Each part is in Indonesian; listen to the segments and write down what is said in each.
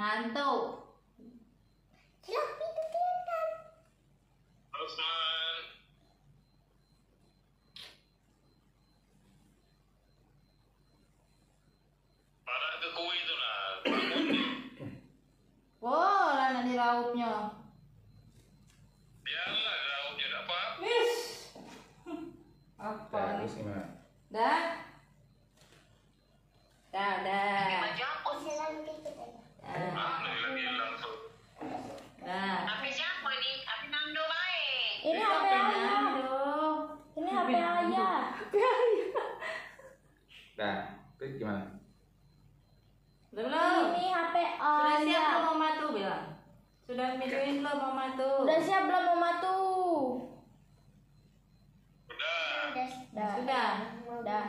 Hantu. Cilok itu kelihatan. Osman. Para ke kue itu lah. Wow, lana di raupnya. Biarlah lauknya tak apa. Wis. Apa nih? Dah. Dah. Silang dikit aja. Lagi langsung. Dah. Api siapa ini? Api Nando baik. Ini HP ayah. Ini HP ayah. Dah, itu gimana? Belum. Ini HP Sudah siap ayah. belum mama tuh bilang? Sudah videoin belum mama tuh? Udah siap belum mama tuh? Udah. Sudah. Udah.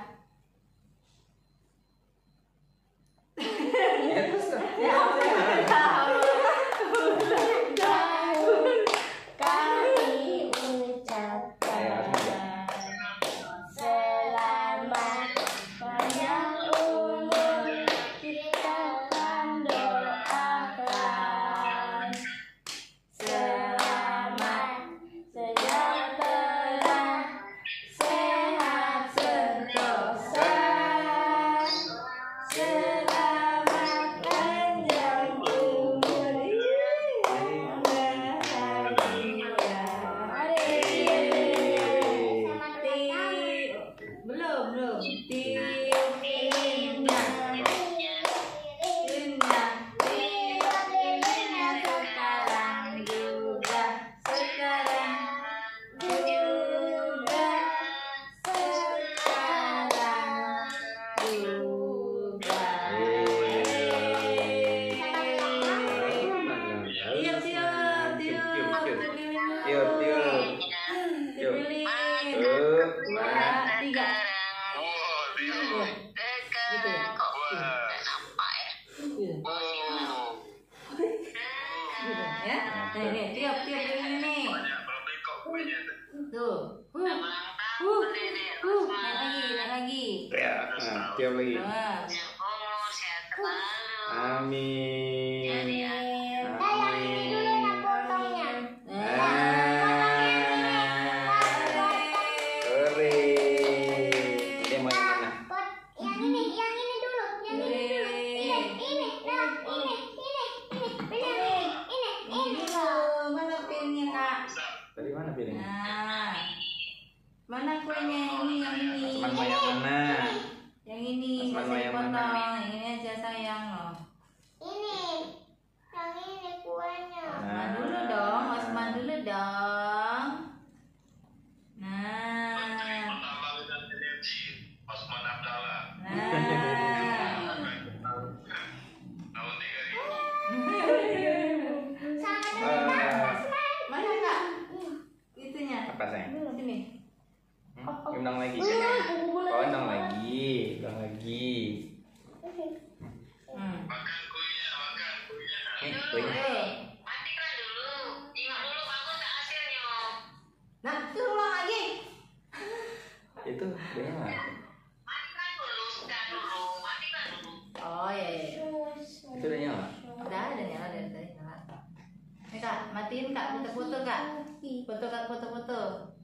Kami ucapkan selamat panjang umur, kita akan doakan selamat sejahtera, sehat sentosa, selamat panjang umur, belum tiup lilinnya sekarang juga sekarang tiup lilin nih. Banyak berapa kok kuenya tu? Tuh. Naik lagi. Ya, nah, tiap lagi. Nah. Sehat selalu. Amin. Ini mau yang mana? Mana kuenya kak? Dari mana pilihnya? Nah, mana kuenya yang ini? Teman mau yang mana? Yang ini Asman masih mau yang mana? dipotong. Yang ini aja sayang loh. Osman dulu dong, Osman dulu dong. Nah, Pertama dengan energi Osman Abdallah. nah. Tahun 3000. Mana kak? Itunya. Apa sayang? Sini. Undang lagi. Oh, undang lagi. Undang lagi. Makan kuenya, makan kuenya. Kuenya. Matikan dulu. Tengok dulu bagus tak hasilnya. Nah, itu ulang lagi. Itu kuenya mana? Matikan dulu, sudah dulu. Matikan dulu. Oh iya. Itu udah nyala. Udah ada nyala dari tadi nyala. Nih kak, matiin kak, foto-foto kak. Foto kak, foto-foto.